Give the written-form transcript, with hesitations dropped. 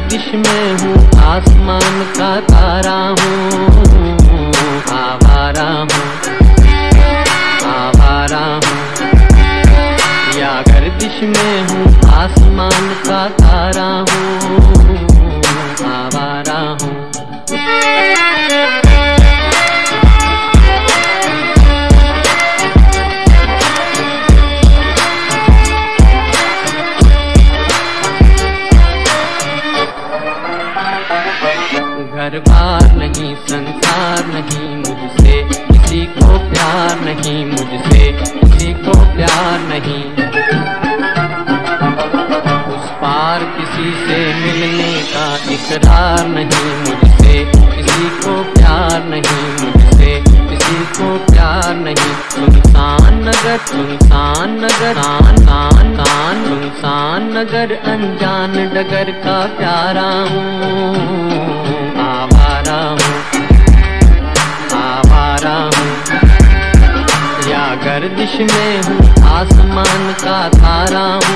गर्दिश में हूँ, आसमान का तारा हूँ, आवारा हूँ, आवारा हूँ। या गर्दिश में हूँ, आसमान का तारा हूँ, आवारा हूँ। घर बार नहीं, संसार नहीं मुझसे, किसी को प्यार नहीं मुझसे, किसी को प्यार नहीं। उस पार किसी से मिलने का इकरार नहीं मुझसे, किसी को प्यार नहीं मुझसे, किसी को प्यार नहीं। सुनसान नगर, सुनसान नगर, सुनसान नगर, अनजान डगर का प्यारा हूँ, आवारा हूँ, आवारा हूँ। या गर्दिश में हूँ, आसमान का तारा हूँ,